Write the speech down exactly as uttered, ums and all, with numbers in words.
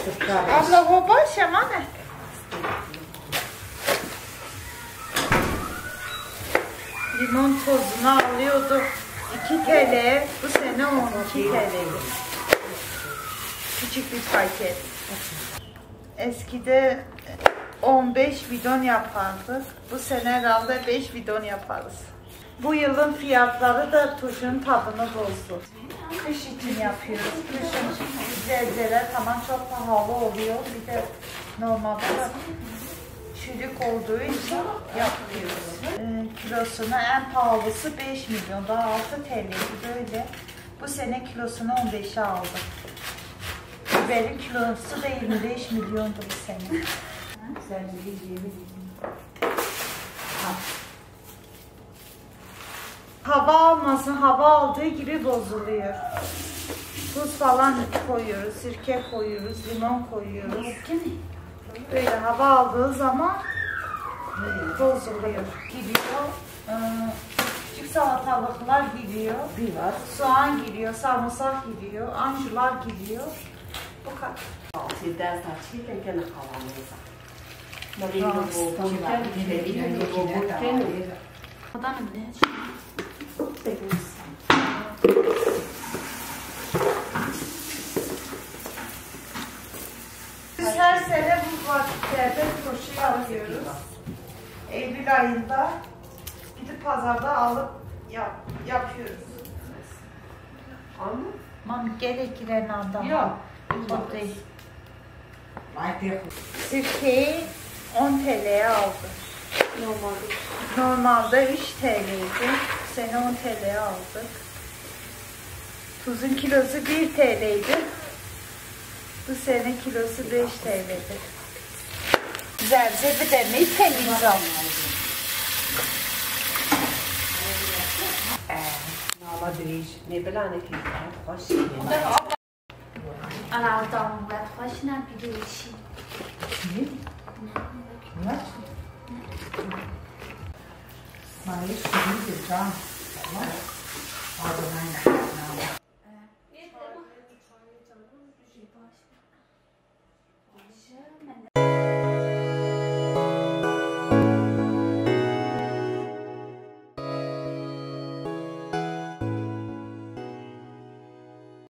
Abla o boş ama ne? Limon tozunu alıyordu iki TL, bu sene on iki TL'ydi. Küçük bir paket. Eskide on beş bidon yapardık. Bu sene herhalde beş bidon yaparız. Bu yılın fiyatları da tuşun tadını bozdu. Kış için yapıyoruz. Kışın sebzeler tamam çok pahalı oluyor. Bir de normalde çürük olduğu için yapıyoruz. Ee, kilosunu en pahalısı beş milyon. Daha altı TL'ydi böyle. Bu sene kilosunu on beşe aldım. Biberin kilosu da yirmi beş milyondu bu sene. Hava almasın, hava aldığı gibi bozuluyor. Tuz falan koyuyoruz, sirke koyuyoruz, limon koyuyoruz. Böyle hava aldığı zaman bozuluyor. Gidiyor. Ee, küçük salatalıklar gidiyor. Soğan giriyor, sarımsak giriyor, anjular giriyor. Bu kadar. Biz her sene bu vakitlerde turşu yapıyoruz. Eylül ayında gidip pazarda alıp yap, yapıyoruz. Anladın? Mam gerekireni anlamam. Yok. Çok değil. Sirkeyi on TL'ye aldım. Normalde. Normalde üç TL'ydi. Bu sene on TL'ye aldık. Tuzun kilosu bir TL'ydi. Bu sene kilosu beş TL'dir. Zebze demeyi temiz al. Nala dirij, ne bilane ki hoş. Ana adam ve hoş ne biliyorsun? Ne? Maalesef değil canım. Tamam.